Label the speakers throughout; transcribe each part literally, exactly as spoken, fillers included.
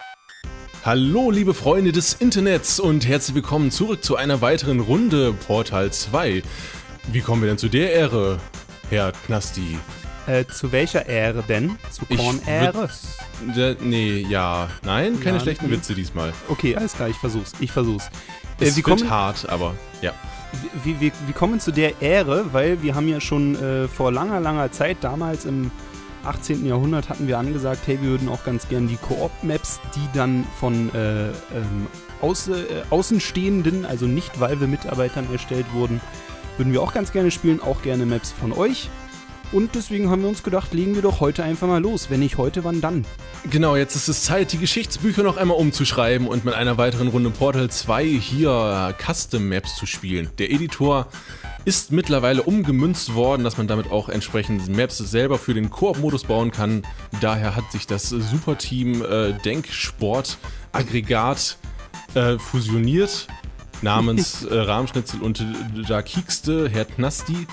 Speaker 1: Hallo liebe Freunde des Internets und herzlich willkommen zurück zu einer weiteren Runde Portal zwei. Wie kommen wir denn zu der Ehre, Herr Knasti?
Speaker 2: Äh, zu welcher Ehre denn? Zu Korn-Ehre?
Speaker 1: Nee, ja, nein, keine
Speaker 2: Ja,
Speaker 1: schlechten
Speaker 2: nee.
Speaker 1: Witze diesmal.
Speaker 2: Okay, alles klar, ich versuch's, ich versuch's.
Speaker 1: Es
Speaker 2: Äh, wir,
Speaker 1: wird
Speaker 2: kommen,
Speaker 1: hart, aber ja.
Speaker 2: wir, wir, wir kommen zu der Ehre, weil wir haben ja schon äh, vor langer, langer Zeit, damals im achtzehnten. Jahrhundert, hatten wir angesagt, hey, wir würden auch ganz gern die Koop-Maps, die dann von äh, ähm, Aus, äh, Außenstehenden, also nicht Valve-Mitarbeitern erstellt wurden, würden wir auch ganz gerne spielen, auch gerne Maps von euch. Und deswegen haben wir uns gedacht, legen wir doch heute einfach mal los. Wenn nicht heute, wann dann?
Speaker 1: Genau, jetzt ist es Zeit, die Geschichtsbücher noch einmal umzuschreiben und mit einer weiteren Runde Portal zwei hier Custom Maps zu spielen. Der Editor ist mittlerweile umgemünzt worden, dass man damit auch entsprechend Maps selber für den Koop-Modus bauen kann. Daher hat sich das Superteam äh, Denksport-Aggregat äh, fusioniert, namens äh, Rahmschnitzel und da kiekste Herr Knasti.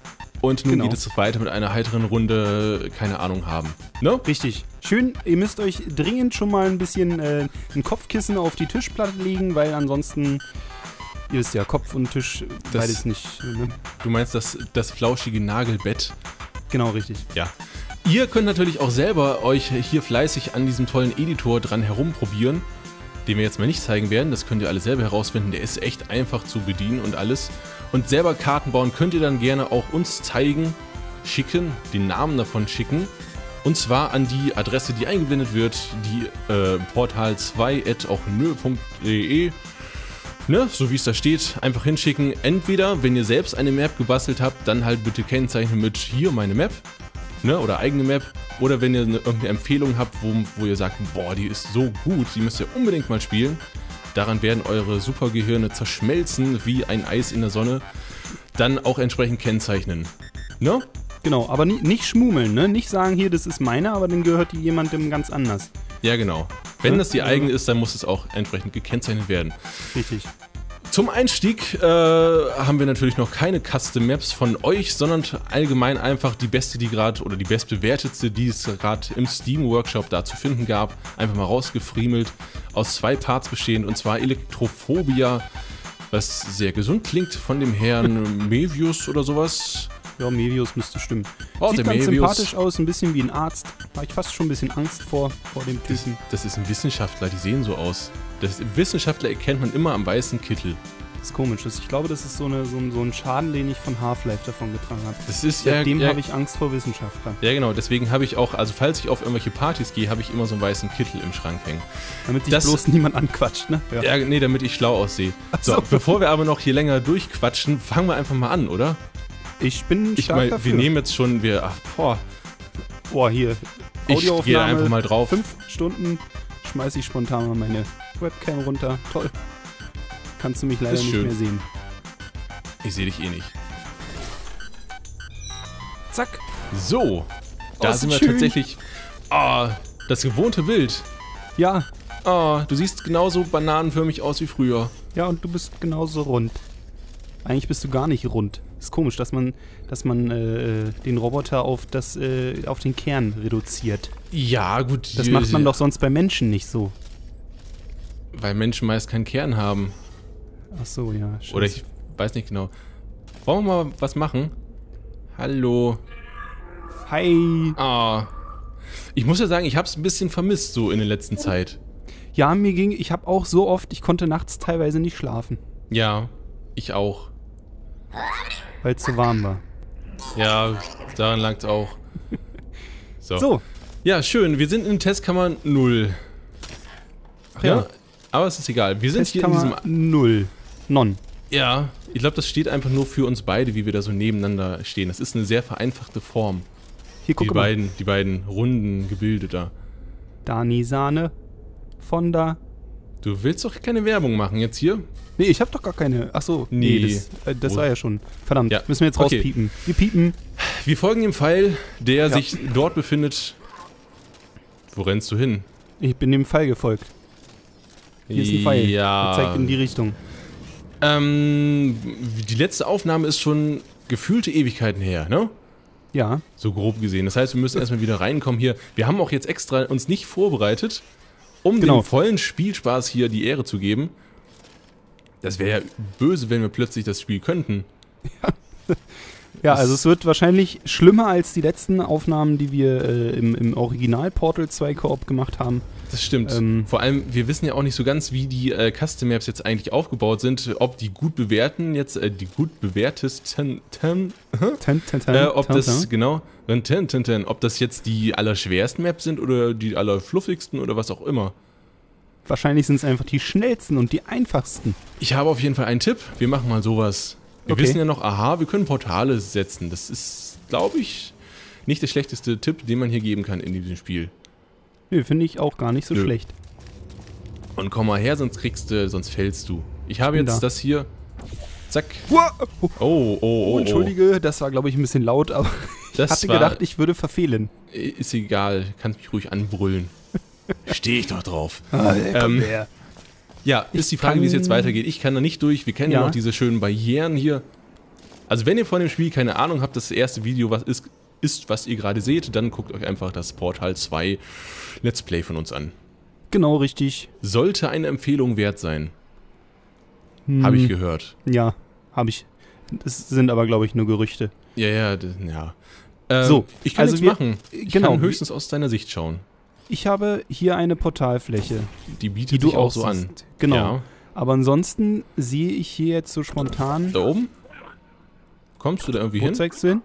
Speaker 1: Und nun
Speaker 2: Genau.
Speaker 1: geht es weiter mit einer heiteren Runde, keine Ahnung haben. Ne?
Speaker 2: Richtig. Schön, ihr müsst euch dringend schon mal ein bisschen äh, ein Kopfkissen auf die Tischplatte legen, weil ansonsten, ihr wisst ja, Kopf und Tisch,
Speaker 1: Das-
Speaker 2: beides nicht. Ne?
Speaker 1: Du meinst das, das flauschige Nagelbett?
Speaker 2: Genau, richtig.
Speaker 1: Ja. Ihr könnt natürlich auch selber euch hier fleißig an diesem tollen Editor dran herumprobieren, den wir jetzt mal nicht zeigen werden. Das könnt ihr alle selber herausfinden. Der ist echt einfach zu bedienen und alles. Und selber Karten bauen könnt ihr dann gerne auch uns zeigen, schicken, den Namen davon schicken. Und zwar an die Adresse, die eingeblendet wird, die äh, portal zwei at auch nö punkt de. Ne, so wie es da steht, einfach hinschicken. Entweder, wenn ihr selbst eine Map gebastelt habt, dann halt bitte kennzeichnen mit hier meine Map, ne, oder eigene Map. Oder wenn ihr eine, irgendeine Empfehlung habt, wo, wo ihr sagt, boah, die ist so gut, die müsst ihr unbedingt mal spielen. Daran werden eure Supergehirne zerschmelzen wie ein Eis in der Sonne. Dann auch entsprechend kennzeichnen. Ne?
Speaker 2: Genau, aber ni nicht schmummeln, ne? Nicht sagen, hier, das ist meine, aber dann gehört die jemandem ganz anders.
Speaker 1: Ja, genau. Wenn
Speaker 2: Ja,
Speaker 1: das die
Speaker 2: also-
Speaker 1: eigene ist, dann muss es auch entsprechend gekennzeichnet werden.
Speaker 2: Richtig.
Speaker 1: Zum Einstieg äh, haben wir natürlich noch keine Custom Maps von euch, sondern allgemein einfach die beste, die gerade, oder die bestbewertetste, die es gerade im Steam Workshop da zu finden gab. Einfach mal rausgefriemelt, aus zwei Parts bestehend, und zwar Elektrophobia, was sehr gesund klingt, von dem Herrn Mevius oder sowas.
Speaker 2: Ja, Mevius müsste stimmen.
Speaker 1: Oh,
Speaker 2: Sieht
Speaker 1: der
Speaker 2: ganz
Speaker 1: Mevius.
Speaker 2: sympathisch aus, ein bisschen wie ein Arzt. Habe ich fast schon ein bisschen Angst vor, vor dem Typen.
Speaker 1: Das ist ein Wissenschaftler, die sehen so aus. Das Wissenschaftler erkennt man immer am weißen Kittel.
Speaker 2: Das ist komisch. Das- Ich glaube, das ist so, eine, so, ein, so ein Schaden, den ich von Half-Life davon getragen habe.
Speaker 1: Das ist ja,
Speaker 2: Seitdem
Speaker 1: ja,
Speaker 2: habe ich Angst vor Wissenschaftlern.
Speaker 1: ja genau, deswegen habe ich auch, also falls ich auf irgendwelche Partys gehe, habe ich immer so einen weißen Kittel im Schrank hängen.
Speaker 2: Damit sich
Speaker 1: Das-
Speaker 2: bloß niemand anquatscht, ne?
Speaker 1: Ja, nee, damit ich schlau aussehe. So,
Speaker 2: so.
Speaker 1: bevor wir aber noch hier länger durchquatschen, fangen wir einfach mal an, oder?
Speaker 2: Ich bin
Speaker 1: Ich
Speaker 2: stark
Speaker 1: meine,
Speaker 2: dafür.
Speaker 1: wir nehmen jetzt schon, wir, ach, boah,
Speaker 2: Boah, hier.
Speaker 1: ich
Speaker 2: Audioaufnahme,
Speaker 1: gehe einfach mal drauf.
Speaker 2: Fünf Stunden schmeiße ich spontan mal meine Webcam runter. Toll. Kannst du mich leider
Speaker 1: Ist
Speaker 2: nicht
Speaker 1: schön.
Speaker 2: mehr sehen.
Speaker 1: Ich sehe dich eh nicht.
Speaker 2: Zack.
Speaker 1: So, da
Speaker 2: ist
Speaker 1: sind wir
Speaker 2: schön.
Speaker 1: tatsächlich, ah, das gewohnte Bild.
Speaker 2: Ja.
Speaker 1: Ah, du siehst genauso bananenförmig aus wie früher.
Speaker 2: Ja, und du bist genauso rund. Eigentlich bist du gar nicht rund. Ist komisch, dass man, dass man äh, den Roboter auf, das, äh, auf den Kern reduziert.
Speaker 1: Ja, gut.
Speaker 2: Das
Speaker 1: die-
Speaker 2: macht man doch sonst bei Menschen nicht so.
Speaker 1: Weil Menschen meist keinen Kern haben.
Speaker 2: Ach so, ja. Scheiße.
Speaker 1: Oder ich weiß nicht genau. Wollen wir mal was machen? Hallo.
Speaker 2: Hi.
Speaker 1: Ah. Ich muss ja sagen, ich habe es ein bisschen vermisst so in der letzten Zeit.
Speaker 2: Ja, mir ging, ich habe auch so oft, ich konnte nachts teilweise nicht schlafen,
Speaker 1: Ja, ich auch.
Speaker 2: weil es zu warm war.
Speaker 1: Ja, daran langt auch. So.
Speaker 2: So.
Speaker 1: Ja, schön. Wir sind in Testkammer null.
Speaker 2: Ach ja.
Speaker 1: Aber es ist egal. Wir sind hier in diesem...
Speaker 2: Testkammer null. Non.
Speaker 1: Ja, ich glaube, das steht einfach nur für uns beide, wie wir da so nebeneinander stehen. Das ist eine sehr vereinfachte Form.
Speaker 2: Hier,
Speaker 1: Die
Speaker 2: guck mal.
Speaker 1: beiden, die beiden runden Gebilde da.
Speaker 2: Dani Sahne. Fonda.
Speaker 1: Du willst doch keine Werbung machen jetzt hier?
Speaker 2: Nee, ich hab doch gar keine. Ach so.
Speaker 1: Nee.
Speaker 2: Nee, das, äh, das
Speaker 1: Wo-
Speaker 2: war ja schon. Verdammt,
Speaker 1: Ja.
Speaker 2: müssen wir jetzt
Speaker 1: Okay.
Speaker 2: rauspiepen. Wir piepen.
Speaker 1: Wir folgen dem Pfeil, der
Speaker 2: Ja.
Speaker 1: sich dort befindet. Wo rennst du hin?
Speaker 2: Ich bin dem Pfeil gefolgt. Hier ist ein Pfeil.
Speaker 1: Ja.
Speaker 2: Der zeigt in die Richtung.
Speaker 1: Ähm, die letzte Aufnahme ist schon gefühlte Ewigkeiten her, ne?
Speaker 2: Ja.
Speaker 1: So grob gesehen. Das heißt, wir müssen erstmal wieder reinkommen hier. Wir haben auch jetzt extra uns nicht vorbereitet. um
Speaker 2: Genau.
Speaker 1: dem vollen Spielspaß hier die Ehre zu geben. Das wäre ja böse, wenn wir plötzlich das Spiel könnten.
Speaker 2: Ja,
Speaker 1: Das-
Speaker 2: also es wird wahrscheinlich schlimmer als die letzten Aufnahmen, die wir äh, im, im Original Portal zwei Koop gemacht haben.
Speaker 1: Das stimmt.
Speaker 2: Ähm,
Speaker 1: Vor allem, wir wissen ja auch nicht so ganz, wie die äh, Custom Maps jetzt eigentlich aufgebaut sind. Ob die gut bewerten, jetzt äh, die gut bewertesten, ten,
Speaker 2: ten, ten, ten,
Speaker 1: äh, ob
Speaker 2: ten,
Speaker 1: das,
Speaker 2: ten.
Speaker 1: genau, ten, ten, ten, ob das jetzt die allerschwersten Maps sind oder die allerfluffigsten oder was auch immer.
Speaker 2: Wahrscheinlich sind es einfach die schnellsten und die einfachsten.
Speaker 1: Ich habe auf jeden Fall einen Tipp. Wir machen mal sowas. Wir
Speaker 2: Okay.
Speaker 1: wissen ja noch, aha, wir können Portale setzen. Das ist, glaube ich, nicht der schlechteste Tipp, den man hier geben kann in diesem Spiel.
Speaker 2: Nö, finde ich auch gar nicht so
Speaker 1: Nö.
Speaker 2: schlecht.
Speaker 1: Und komm mal her, sonst kriegst du, sonst fällst du. Ich habe
Speaker 2: bin
Speaker 1: jetzt
Speaker 2: da.
Speaker 1: das hier. Zack.
Speaker 2: Wow.
Speaker 1: Oh, oh, oh,
Speaker 2: Oh, entschuldige, das war, glaube ich, ein bisschen laut, aber
Speaker 1: Das
Speaker 2: ich hatte
Speaker 1: war-
Speaker 2: gedacht, ich würde verfehlen.
Speaker 1: Ist egal, kannst mich ruhig anbrüllen. Stehe ich doch drauf.
Speaker 2: Ah,
Speaker 1: Ähm,
Speaker 2: her.
Speaker 1: Ja, ist die Frage,
Speaker 2: kann-
Speaker 1: wie es jetzt weitergeht. Ich kann da nicht durch. Wir kennen ja
Speaker 2: Ja.
Speaker 1: noch diese schönen Barrieren hier. Also wenn ihr von dem Spiel keine Ahnung habt, das erste Video, was ist, ist was ihr gerade seht, dann guckt euch einfach das Portal zwei Let's Play von uns an.
Speaker 2: Genau, richtig.
Speaker 1: Sollte eine Empfehlung wert sein,
Speaker 2: Hm,
Speaker 1: habe ich gehört.
Speaker 2: Ja, habe ich. Das sind aber, glaube ich, nur Gerüchte.
Speaker 1: Ja, ja, d- ja. Ähm,
Speaker 2: So,
Speaker 1: ich kann
Speaker 2: also
Speaker 1: nichts
Speaker 2: wir-
Speaker 1: machen. Ich
Speaker 2: genau,
Speaker 1: kann höchstens aus deiner Sicht schauen.
Speaker 2: Ich habe hier eine Portalfläche,
Speaker 1: Die bietet
Speaker 2: die du
Speaker 1: sich auch
Speaker 2: auch
Speaker 1: so an.
Speaker 2: siehst. Genau.
Speaker 1: Ja.
Speaker 2: Aber ansonsten sehe ich hier jetzt so spontan.
Speaker 1: Da oben? Kommst du da irgendwie
Speaker 2: Wo
Speaker 1: hin?
Speaker 2: zeigst du hin?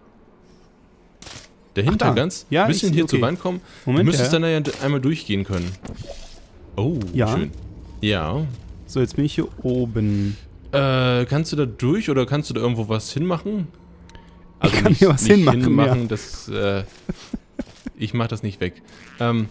Speaker 1: Dahinter
Speaker 2: da.
Speaker 1: ganz?
Speaker 2: Ja,
Speaker 1: Ein bisschen
Speaker 2: ich-
Speaker 1: hier
Speaker 2: okay.
Speaker 1: zur Wand kommen.
Speaker 2: Moment,
Speaker 1: du müsstest
Speaker 2: ja.
Speaker 1: dann ja d- einmal durchgehen können. Oh,
Speaker 2: Ja.
Speaker 1: schön. Ja.
Speaker 2: So, jetzt bin ich hier oben.
Speaker 1: Äh, kannst du da durch oder kannst du da irgendwo was hinmachen? Also
Speaker 2: kann hier was hinmachen, ja.
Speaker 1: das, äh, ich mach das nicht weg. Ähm,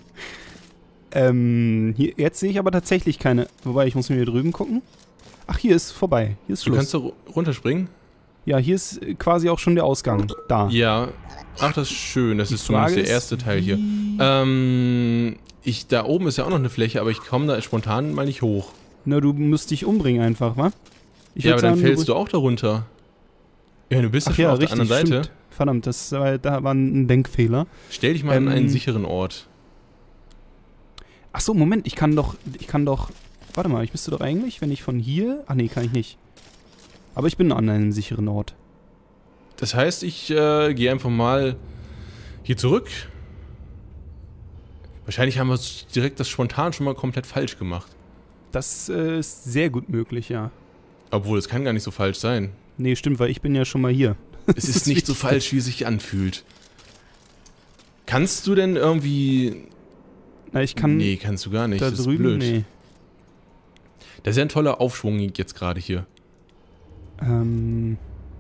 Speaker 2: Ähm, hier, jetzt sehe ich aber tatsächlich keine. Wobei, ich muss mir hier drüben gucken. Ach, hier ist vorbei. Hier ist
Speaker 1: du
Speaker 2: Schluss.
Speaker 1: kannst da ru- runterspringen?
Speaker 2: Ja, hier ist äh, quasi auch schon der Ausgang. Da.
Speaker 1: Ja. Ach, das ist schön. Das
Speaker 2: Die
Speaker 1: ist zumindest
Speaker 2: Frage
Speaker 1: der erste
Speaker 2: ist,
Speaker 1: Teil hier.
Speaker 2: wie-
Speaker 1: Ähm, ich, da oben ist ja auch noch eine Fläche, aber ich komme da spontan mal nicht hoch.
Speaker 2: Na, du musst dich umbringen einfach, wa? Ich
Speaker 1: ja,
Speaker 2: würd
Speaker 1: aber dann
Speaker 2: sagen,
Speaker 1: fällst du auch da runter. Ja, du bist ja
Speaker 2: Ach
Speaker 1: schon
Speaker 2: ja,
Speaker 1: auf
Speaker 2: richtig,
Speaker 1: der anderen Seite.
Speaker 2: stimmt. Verdammt, das war, da war ein Denkfehler.
Speaker 1: Stell dich mal
Speaker 2: Ähm,
Speaker 1: an einen sicheren Ort.
Speaker 2: Ach so, Moment, ich kann doch, ich kann doch, warte mal, ich müsste doch eigentlich, wenn ich von hier, ach nee, kann ich nicht. Aber ich bin an einem sicheren Ort.
Speaker 1: Das heißt, ich äh, gehe einfach mal hier zurück. Wahrscheinlich haben wir s- direkt das spontan schon mal komplett falsch gemacht.
Speaker 2: Das äh, ist sehr gut möglich, ja.
Speaker 1: Obwohl, es kann gar nicht so falsch sein.
Speaker 2: Nee, stimmt, weil ich bin ja schon mal hier.
Speaker 1: Es ist nicht so falsch, wie es sich anfühlt. Kannst du denn irgendwie...
Speaker 2: Na, ich kann
Speaker 1: nee, kannst du gar nicht.
Speaker 2: da
Speaker 1: Das ist
Speaker 2: drüben,
Speaker 1: blöd.
Speaker 2: nee.
Speaker 1: Das ist ja ein toller Aufschwung jetzt gerade hier.
Speaker 2: Ähm,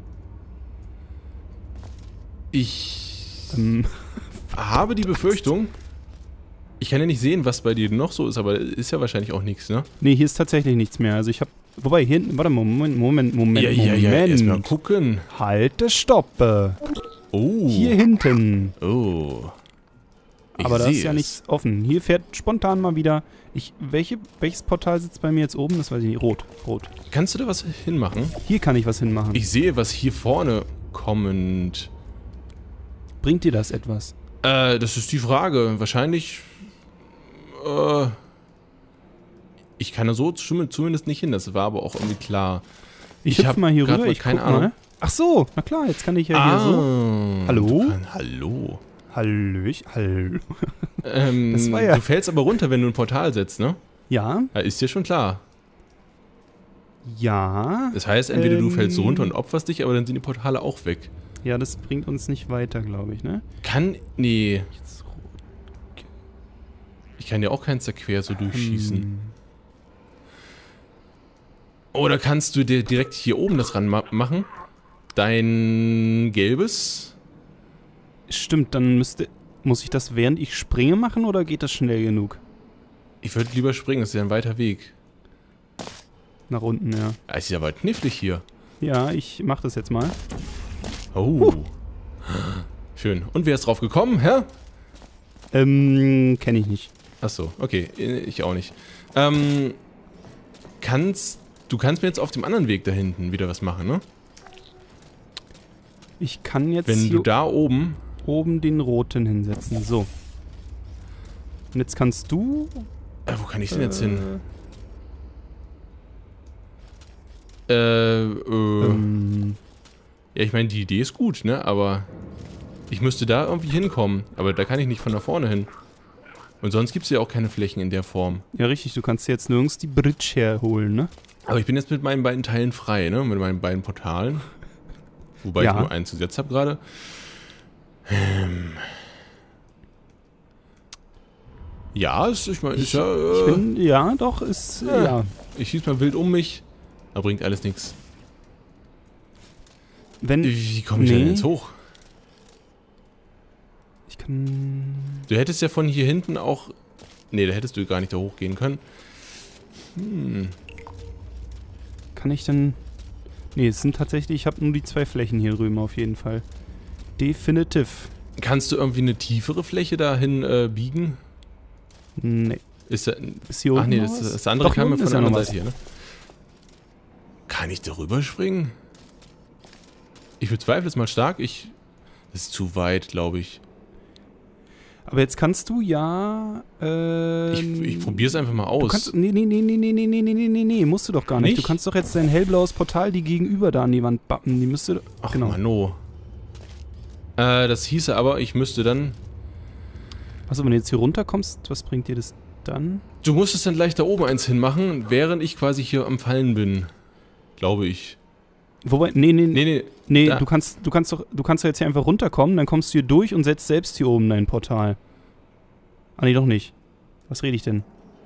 Speaker 1: Ich
Speaker 2: ähm,
Speaker 1: habe die Befürchtung... Ich kann ja nicht sehen, was bei dir noch so ist, aber ist ja wahrscheinlich auch nichts, ne?
Speaker 2: nee, hier ist tatsächlich nichts mehr. Also ich hab, wobei, hier hinten, warte, Moment, Moment, Moment,
Speaker 1: ja, ja, ja, erstmal
Speaker 2: Moment.
Speaker 1: gucken.
Speaker 2: Halte, stoppe.
Speaker 1: Oh.
Speaker 2: Hier hinten.
Speaker 1: Oh. Ich
Speaker 2: Aber da ist
Speaker 1: sehe
Speaker 2: ja
Speaker 1: es.
Speaker 2: nichts offen. Hier fährt spontan mal wieder. Ich, welche, welches Portal sitzt bei mir jetzt oben? Das weiß ich nicht. Rot. Rot.
Speaker 1: Kannst du da was hinmachen?
Speaker 2: Hier kann ich was hinmachen.
Speaker 1: Ich sehe was hier vorne kommend.
Speaker 2: Bringt dir das etwas?
Speaker 1: Äh, das ist die Frage. Wahrscheinlich. Äh. Ich kann da so zum- zumindest nicht hin. Das war aber auch irgendwie klar.
Speaker 2: Ich,
Speaker 1: Ich
Speaker 2: hüpf
Speaker 1: hab
Speaker 2: mal hier
Speaker 1: grad
Speaker 2: rüber.
Speaker 1: mal
Speaker 2: Ich
Speaker 1: keine
Speaker 2: guck
Speaker 1: Ahnung.
Speaker 2: mal. Ach so, na klar, jetzt kann ich ja hier so. Hallo?
Speaker 1: du kann- hallo.
Speaker 2: Hallöch, hallo.
Speaker 1: Ähm,
Speaker 2: Das war ja-
Speaker 1: Du fällst aber runter, wenn du ein Portal setzt, ne?
Speaker 2: Ja,
Speaker 1: Ja, ist dir schon klar.
Speaker 2: ja.
Speaker 1: Das heißt, entweder du
Speaker 2: Ähm.
Speaker 1: fällst runter und opferst dich, aber dann sind die Portale auch weg.
Speaker 2: Ja, das bringt uns nicht weiter, glaube ich, ne?
Speaker 1: Kann. Nee.
Speaker 2: Jetzt rot.
Speaker 1: Ich kann ja auch keins da quer so durchschießen.
Speaker 2: Hm.
Speaker 1: Oder kannst du dir direkt hier oben das ran ma machen? Dein gelbes?
Speaker 2: Stimmt, dann müsste. Muss ich das während ich springe machen oder geht das schnell genug?
Speaker 1: Ich würde lieber springen, das ist ja ein weiter Weg.
Speaker 2: Nach unten, ja.
Speaker 1: Ah, ist ja aber knifflig hier.
Speaker 2: Ja, ich mach das jetzt mal.
Speaker 1: Oh. Schön. Und wer ist drauf gekommen, hä?
Speaker 2: Ähm, kenne ich nicht.
Speaker 1: Achso, okay. Ich auch nicht. Ähm, kannst... Du kannst mir jetzt auf dem anderen Weg da hinten wieder was machen, ne?
Speaker 2: Ich kann jetzt
Speaker 1: Wenn
Speaker 2: hier
Speaker 1: du da oben...
Speaker 2: oben den roten hinsetzen. So. Und jetzt kannst du...
Speaker 1: Äh, wo kann ich denn jetzt hin? Äh, äh...
Speaker 2: Ähm,
Speaker 1: Ja, ich meine, die Idee ist gut, ne? Aber ich müsste da irgendwie hinkommen. Aber da kann ich nicht von da vorne hin. Und sonst gibt es ja auch keine Flächen in der Form.
Speaker 2: ja, richtig. Du kannst jetzt nirgends die Bridge herholen, ne?
Speaker 1: Aber ich bin jetzt mit meinen beiden Teilen frei, ne? Mit meinen beiden Portalen. Wobei
Speaker 2: Ja.
Speaker 1: ich nur eins gesetzt habe gerade. Ähm. Ja, ist, ich meine, ist ja... Äh,
Speaker 2: Ich bin... Ja, doch, ist...
Speaker 1: Ja.
Speaker 2: Ja.
Speaker 1: ich schieß mal wild um mich. Da bringt alles nichts.
Speaker 2: Wenn...
Speaker 1: Wie komme ich denn
Speaker 2: Nee.
Speaker 1: jetzt hoch?
Speaker 2: Ich kann...
Speaker 1: Du hättest ja von hier hinten auch... Nee, da hättest du gar nicht da hochgehen können. Hm.
Speaker 2: Kann ich denn... Nee, es sind tatsächlich... Ich habe nur die zwei Flächen hier drüben auf jeden Fall. Definitiv.
Speaker 1: Kannst du irgendwie eine tiefere Fläche dahin äh, biegen?
Speaker 2: Nee.
Speaker 1: Ist da,
Speaker 2: Ist hier
Speaker 1: ach
Speaker 2: unten
Speaker 1: nee,
Speaker 2: noch
Speaker 1: das,
Speaker 2: was?
Speaker 1: das andere
Speaker 2: Doch,
Speaker 1: kam
Speaker 2: hier
Speaker 1: mir
Speaker 2: unten
Speaker 1: von
Speaker 2: ist
Speaker 1: der
Speaker 2: ja
Speaker 1: anderen
Speaker 2: noch
Speaker 1: Seite hier, ne? Kann ich darüber springen? Ich bezweifle es mal stark. Ich... Das ist zu weit, glaube ich.
Speaker 2: Aber jetzt kannst du ja... Ähm,
Speaker 1: Ich, ich probiere es einfach mal aus.
Speaker 2: Du kannst... Nee, nee, nee, nee, nee, nee, nee, nee, nee, nee, nee, musst du doch gar nicht.
Speaker 1: Nicht?
Speaker 2: Du kannst doch jetzt dein hellblaues Portal, die gegenüber da an die Wand bappen. Die müsste...
Speaker 1: Ach,
Speaker 2: genau.
Speaker 1: Mano. Äh, das hieße aber, ich müsste dann...
Speaker 2: Achso, wenn du jetzt hier runterkommst, was bringt dir das dann?
Speaker 1: Du musst es dann gleich da oben eins hinmachen, während ich quasi hier am Fallen bin. Glaube ich.
Speaker 2: Wobei, nee, nee,
Speaker 1: Nee, nee.
Speaker 2: nee,
Speaker 1: da.
Speaker 2: du kannst, du kannst doch, du kannst doch jetzt hier einfach runterkommen, dann kommst du hier durch und setzt selbst hier oben dein Portal. Ah, nee, doch nicht. Was rede ich denn?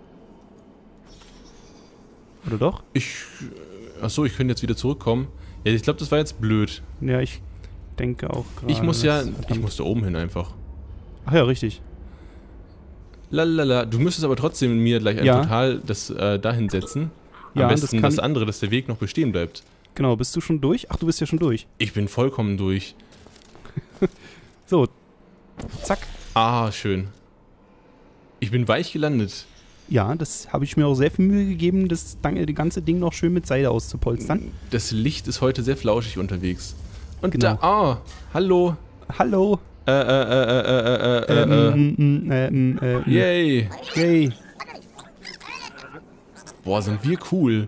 Speaker 2: Oder doch?
Speaker 1: Ich... Achso, ich könnte jetzt wieder zurückkommen. Ja, ich glaube, das war jetzt blöd.
Speaker 2: Ja, ich denke auch gerade.
Speaker 1: Ich muss ja...
Speaker 2: das-
Speaker 1: Ich muss da oben hin einfach.
Speaker 2: Ach ja, richtig.
Speaker 1: Lalala. Du müsstest aber trotzdem mir gleich ein
Speaker 2: Ja.
Speaker 1: Portal das äh, dahin setzen. Am
Speaker 2: Ja, das
Speaker 1: besten
Speaker 2: kann-
Speaker 1: das andere, dass der Weg noch bestehen bleibt.
Speaker 2: Genau, bist du schon durch? Ach, du bist ja schon durch.
Speaker 1: Ich bin vollkommen durch.
Speaker 2: So. Zack.
Speaker 1: Ah, schön. Ich bin weich gelandet.
Speaker 2: Ja, das habe ich mir auch sehr viel Mühe gegeben, das, das ganze Ding noch schön mit Seide auszupolstern.
Speaker 1: Das Licht ist heute sehr flauschig unterwegs. Und
Speaker 2: Genau.
Speaker 1: da... Ah, hallo.
Speaker 2: Hallo.
Speaker 1: Äh, äh, äh, äh, äh, äh, äh, äh.
Speaker 2: Ähm, mm, äh, mm, äh, mm.
Speaker 1: Yay.
Speaker 2: Yay.
Speaker 1: Boah, sind wir cool.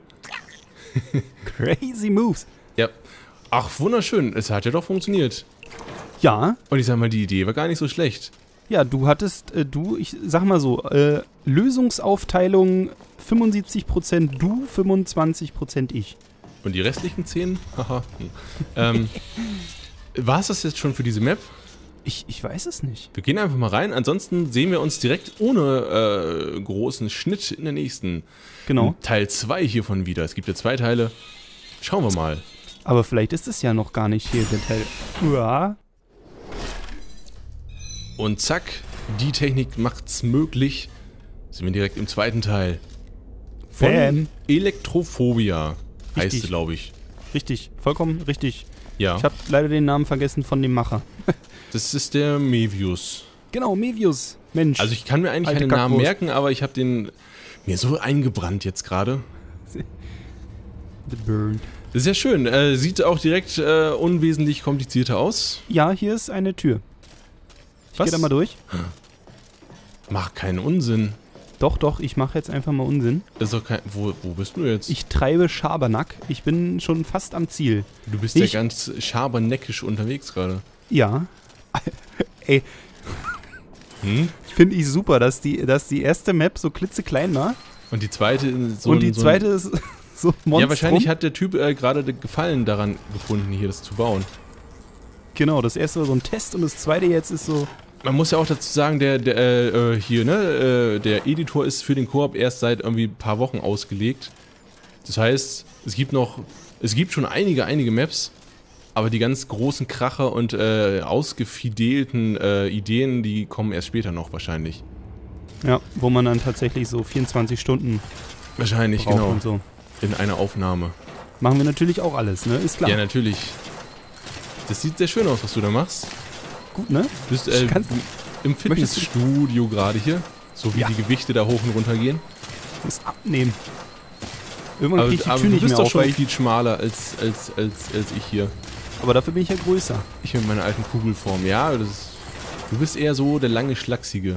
Speaker 2: Crazy moves.
Speaker 1: Ja. Ach, wunderschön. Es hat ja doch funktioniert.
Speaker 2: Ja,
Speaker 1: Und ich sag mal, die Idee war gar nicht so schlecht.
Speaker 2: ja, du hattest, äh, du, ich sag mal so, äh, Lösungsaufteilung fünfundsiebzig Prozent du, fünfundzwanzig Prozent ich.
Speaker 1: Und die restlichen zehn? Haha. Hm. ähm, war es das jetzt schon für diese Map?
Speaker 2: Ich, ich weiß es nicht.
Speaker 1: Wir gehen einfach mal rein. Ansonsten sehen wir uns direkt ohne äh, großen Schnitt in der nächsten
Speaker 2: Genau.
Speaker 1: Teil zwei hiervon wieder. Es gibt ja zwei Teile. Schauen wir mal.
Speaker 2: Aber vielleicht ist es ja noch gar nicht hier der Teil. Ja.
Speaker 1: Und zack, die Technik macht's möglich. Sind wir direkt im zweiten Teil. Von
Speaker 2: Bam.
Speaker 1: Elektrophobia heißt
Speaker 2: Richtig.
Speaker 1: sie, glaube ich.
Speaker 2: Richtig, vollkommen richtig.
Speaker 1: Ja,
Speaker 2: Ich habe leider den Namen vergessen von dem Macher.
Speaker 1: das ist der Mevius.
Speaker 2: Genau, Mevius. Mensch.
Speaker 1: Also ich kann mir eigentlich
Speaker 2: Alte
Speaker 1: keinen Namen
Speaker 2: Kackwurst.
Speaker 1: merken, aber ich habe den mir so eingebrannt jetzt gerade.
Speaker 2: The Burn.
Speaker 1: Das ist ja schön. Äh, sieht auch direkt äh, unwesentlich komplizierter aus.
Speaker 2: Ja, hier ist eine Tür. Ich
Speaker 1: Was?
Speaker 2: gehe da mal durch.
Speaker 1: Macht keinen Unsinn.
Speaker 2: Doch, doch, ich mache jetzt einfach mal Unsinn.
Speaker 1: Das ist doch kein, wo, wo bist du jetzt?
Speaker 2: Ich treibe Schabernack. Ich bin schon fast am Ziel.
Speaker 1: du bist
Speaker 2: ich-
Speaker 1: ja ganz schaberneckisch unterwegs gerade.
Speaker 2: Ja. Ey,
Speaker 1: Hm?
Speaker 2: finde ich super, dass die, dass die erste Map so klitzeklein war.
Speaker 1: Und die zweite so
Speaker 2: und
Speaker 1: ein-
Speaker 2: die
Speaker 1: so
Speaker 2: zweite ist so ein
Speaker 1: ein,
Speaker 2: Monstrum.
Speaker 1: Ja, wahrscheinlich hat der Typ äh, gerade den Gefallen daran gefunden, hier das zu bauen.
Speaker 2: Genau, das erste war so ein Test und das zweite jetzt ist so...
Speaker 1: Man muss ja auch dazu sagen, der, der äh, äh, hier, ne, äh, der Editor ist für den Koop erst seit irgendwie ein paar Wochen ausgelegt. Das heißt, es gibt noch, es gibt schon einige, einige Maps, aber die ganz großen Kracher und äh, ausgefidelten äh, Ideen, die kommen erst später noch wahrscheinlich.
Speaker 2: Ja, wo man dann tatsächlich so vierundzwanzig Stunden
Speaker 1: Wahrscheinlich,
Speaker 2: braucht
Speaker 1: genau.
Speaker 2: und so.
Speaker 1: In einer Aufnahme.
Speaker 2: Machen wir natürlich auch alles, ne? Ist klar.
Speaker 1: Ja, natürlich. Das sieht sehr schön aus, was du da machst.
Speaker 2: Gut, ne?
Speaker 1: Du bist äh,
Speaker 2: Ich kann's-
Speaker 1: im
Speaker 2: Möchtest du-
Speaker 1: Fitnessstudio gerade hier. So wie
Speaker 2: Ja.
Speaker 1: die Gewichte da hoch und runter gehen.
Speaker 2: Muss abnehmen. Irgendwann
Speaker 1: Aber,
Speaker 2: krieg ich die
Speaker 1: aber
Speaker 2: Tür
Speaker 1: du
Speaker 2: nicht
Speaker 1: bist
Speaker 2: mehr
Speaker 1: doch
Speaker 2: auf,
Speaker 1: schon
Speaker 2: weil ich,
Speaker 1: viel schmaler als, als, als, als ich hier.
Speaker 2: aber dafür bin ich ja größer.
Speaker 1: Ich mit meiner alten Kugelform. Ja, das ist, du bist eher so der lange Schlachsige.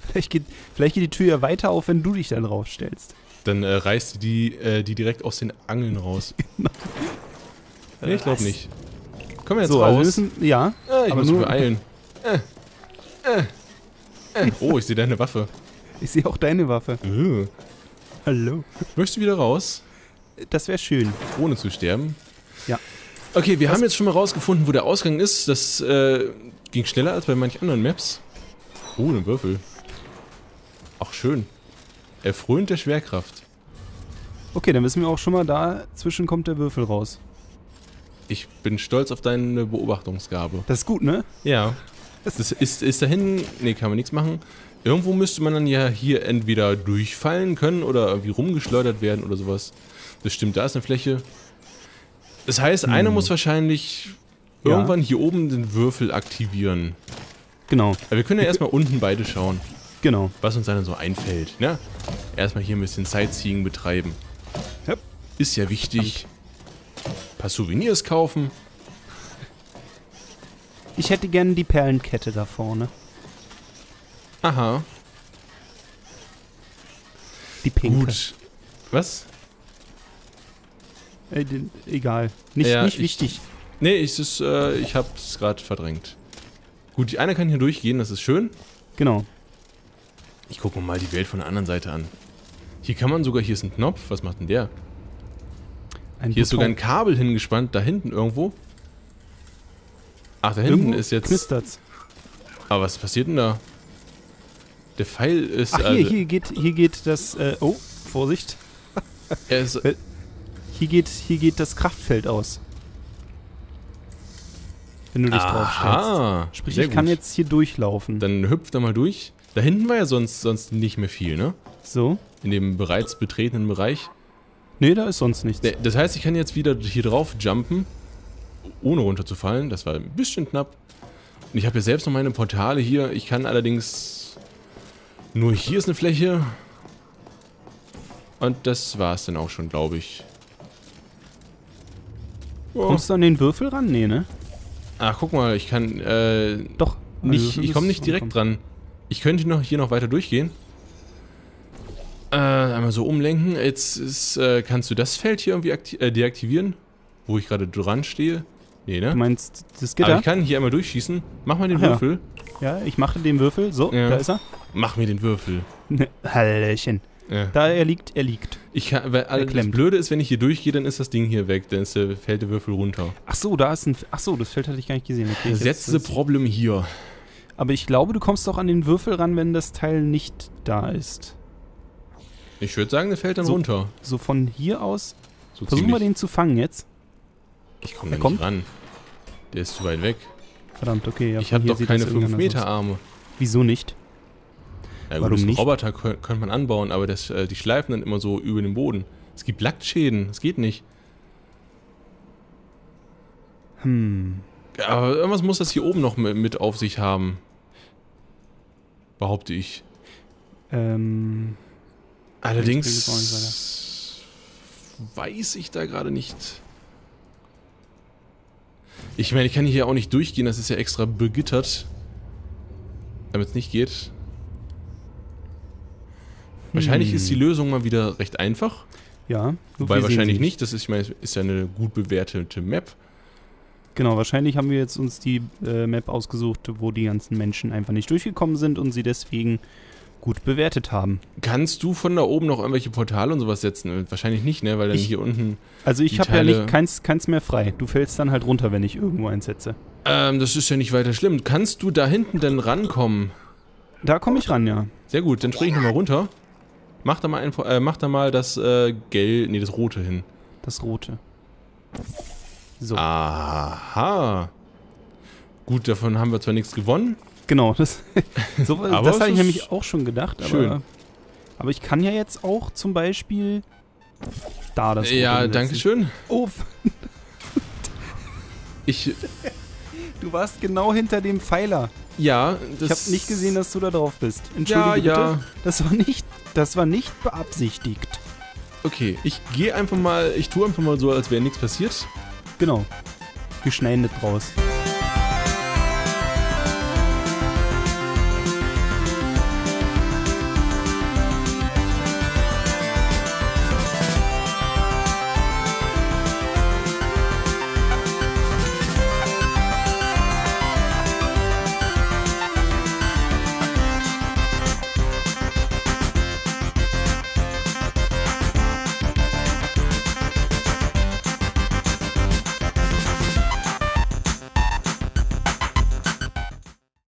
Speaker 2: Vielleicht geht, vielleicht geht die Tür ja weiter auf, wenn du dich da drauf stellst.
Speaker 1: Dann äh, reißt die, äh, die direkt aus den Angeln raus. Nee, ich glaube nicht. Kommen wir jetzt
Speaker 2: so,
Speaker 1: raus?
Speaker 2: Also wir müssen, ja.
Speaker 1: Ah, ich
Speaker 2: aber
Speaker 1: muss
Speaker 2: nur
Speaker 1: mich beeilen. Äh, äh, äh. Oh, ich sehe deine Waffe.
Speaker 2: Ich sehe auch deine Waffe.
Speaker 1: Uh.
Speaker 2: Hallo.
Speaker 1: Möchtest du wieder raus?
Speaker 2: Das wäre schön.
Speaker 1: Ohne zu sterben?
Speaker 2: Ja.
Speaker 1: Okay, wir Was? haben jetzt schon mal rausgefunden, wo der Ausgang ist. Das äh, ging schneller als bei manchen anderen Maps. Oh, ein Würfel. Ach, schön. Erfrönt der Schwerkraft.
Speaker 2: Okay, dann wissen wir auch schon mal, dazwischen kommt der Würfel raus.
Speaker 1: Ich bin stolz auf deine Beobachtungsgabe.
Speaker 2: Das ist gut, ne?
Speaker 1: Ja. Das ist, ist da hinten... Ne, kann man nichts machen. Irgendwo müsste man dann ja hier entweder durchfallen können oder irgendwie rumgeschleudert werden oder sowas. Das stimmt, da ist eine Fläche. Das heißt, hm. einer muss wahrscheinlich ja. irgendwann hier oben den Würfel aktivieren.
Speaker 2: Genau.
Speaker 1: Aber wir können ja erstmal unten beide schauen.
Speaker 2: Genau.
Speaker 1: Was uns dann so einfällt, ne? Erstmal hier ein bisschen Sightseeing betreiben.
Speaker 2: Ja.
Speaker 1: Ist ja wichtig. Ein paar Souvenirs kaufen.
Speaker 2: Ich hätte gerne die Perlenkette da vorne.
Speaker 1: Aha.
Speaker 2: Die pinke.
Speaker 1: Gut. Was?
Speaker 2: Äh, den, egal. Nicht,
Speaker 1: ja,
Speaker 2: nicht
Speaker 1: ich,
Speaker 2: wichtig.
Speaker 1: Nee, ich, ist, äh, ich hab's gerade verdrängt. Gut, die eine kann hier durchgehen, das ist schön.
Speaker 2: Genau.
Speaker 1: Ich gucke mir mal die Welt von der anderen Seite an. Hier kann man sogar, hier ist ein Knopf, was macht denn der?
Speaker 2: Ein
Speaker 1: hier ist
Speaker 2: Bouton.
Speaker 1: sogar ein Kabel hingespannt, da hinten irgendwo. Ach, da hinten
Speaker 2: Irgendwo
Speaker 1: ist jetzt...
Speaker 2: knistert's.
Speaker 1: Aber was passiert denn da? Der Pfeil ist...
Speaker 2: Ach, hier,
Speaker 1: also,
Speaker 2: hier geht, hier geht das, äh, oh, Vorsicht.
Speaker 1: er ist,
Speaker 2: Hier geht, hier geht das Kraftfeld aus. Wenn du dich drauf stellst. Sprich, ich kann jetzt hier durchlaufen.
Speaker 1: Dann hüpft er mal durch. Da hinten war ja sonst, sonst nicht mehr viel, ne?
Speaker 2: So.
Speaker 1: In dem bereits betretenen Bereich.
Speaker 2: Nee, da ist sonst nichts.
Speaker 1: Das heißt, ich kann jetzt wieder hier drauf jumpen, ohne runterzufallen. Das war ein bisschen knapp. Und ich habe ja selbst noch meine Portale hier. Ich kann allerdings... Nur hier ist eine Fläche. Und das war es dann auch schon, glaube ich.
Speaker 2: Oh. Kommst du an den Würfel ran? Nee, ne?
Speaker 1: Ach, guck mal, ich kann, äh...
Speaker 2: Doch.
Speaker 1: Nicht, ich komme nicht direkt dran. Ich könnte noch hier noch weiter durchgehen. Äh, einmal so umlenken. Jetzt ist, äh, kannst du das Feld hier irgendwie äh, deaktivieren? Wo ich gerade dran stehe? Nee, ne?
Speaker 2: Du meinst das Gitter?
Speaker 1: Aber ich kann hier einmal durchschießen. Mach mal den
Speaker 2: Ach,
Speaker 1: Würfel.
Speaker 2: Ja. ja, ich mache den Würfel. So,
Speaker 1: ja.
Speaker 2: Da ist er.
Speaker 1: Mach mir den Würfel.
Speaker 2: Hallöchen.
Speaker 1: Ja.
Speaker 2: Da er liegt, er liegt.
Speaker 1: Ich kann, weil, also das Blöde ist, wenn ich hier durchgehe, dann ist das Ding hier weg. Dann ist der, fällt der Würfel runter.
Speaker 2: Ach so, da ist ein... Ach so, das Feld hatte ich gar nicht gesehen. Okay,
Speaker 1: Setz das Problem hier.
Speaker 2: Aber ich glaube, du kommst doch an den Würfel ran, wenn das Teil nicht da ist.
Speaker 1: Ich würde sagen, der fällt dann
Speaker 2: so,
Speaker 1: runter.
Speaker 2: So von hier aus.
Speaker 1: So
Speaker 2: Versuchen wir den zu fangen jetzt.
Speaker 1: Ich komme da nicht ran. Der ist zu weit weg.
Speaker 2: Verdammt, okay. Ja,
Speaker 1: ich habe doch keine fünf Meter Arme.
Speaker 2: Wieso nicht?
Speaker 1: Ja, gut, Warum nicht? Roboter könnte man anbauen, aber das, äh, die schleifen dann immer so über den Boden. Es gibt Lackschäden, das geht nicht.
Speaker 2: Hm.
Speaker 1: Aber irgendwas muss das hier oben noch mit auf sich haben. Behaupte ich.
Speaker 2: Ähm.
Speaker 1: Allerdings weiß ich da gerade nicht. Ich meine, ich kann hier auch nicht durchgehen, das ist ja extra begittert. Damit es nicht geht. Hm. Wahrscheinlich ist die Lösung mal wieder recht einfach.
Speaker 2: Ja.
Speaker 1: Wobei wahrscheinlich nicht, das ist, ich meine, ist ja eine gut bewertete Map.
Speaker 2: Genau, wahrscheinlich haben wir jetzt uns die äh, Map ausgesucht, wo die ganzen Menschen einfach nicht durchgekommen sind und sie deswegen gut bewertet haben.
Speaker 1: Kannst du von da oben noch irgendwelche Portale und sowas setzen? Wahrscheinlich nicht, ne? Weil dann
Speaker 2: ich,
Speaker 1: hier unten...
Speaker 2: Also ich habe ja nicht keins, keins mehr frei. Du fällst dann halt runter, wenn ich irgendwo eins setze.
Speaker 1: Ähm, das ist ja nicht weiter schlimm. Kannst du da hinten denn rankommen?
Speaker 2: Da komme ich ran, ja.
Speaker 1: Sehr gut, dann spring ich nochmal runter. Mach da mal, ein, äh, mach da mal das äh, Gelb... Nee, das Rote hin.
Speaker 2: Das Rote. So.
Speaker 1: Aha. Gut, davon haben wir zwar nichts gewonnen.
Speaker 2: Genau, das, so, das habe ich nämlich auch schon gedacht.
Speaker 1: Schön.
Speaker 2: Aber, aber ich kann ja jetzt auch zum Beispiel da das Rote
Speaker 1: Ja,
Speaker 2: hinsetzen.
Speaker 1: danke schön.
Speaker 2: Oh.
Speaker 1: ich...
Speaker 2: Du warst genau hinter dem Pfeiler.
Speaker 1: Ja,
Speaker 2: das... Ich habe nicht gesehen, dass du da drauf bist. Entschuldige
Speaker 1: ja,
Speaker 2: bitte.
Speaker 1: Ja.
Speaker 2: Das war nicht, das war nicht beabsichtigt.
Speaker 1: Okay, ich gehe einfach mal, ich tue einfach mal so, als wäre nichts passiert.
Speaker 2: Genau. Wir schneiden das raus.